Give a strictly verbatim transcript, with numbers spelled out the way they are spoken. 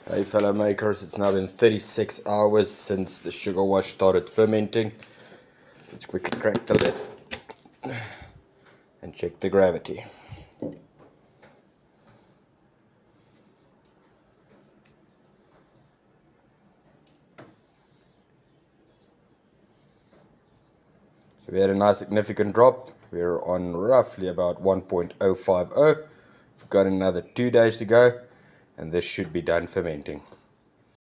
Hey fellow makers, it's now been thirty-six hours since the sugar wash started fermenting. Let's quickly crack the lid and check the gravity. So we had a nice significant drop. We're on roughly about one point zero five zero. We've got another two days to go and this should be done fermenting.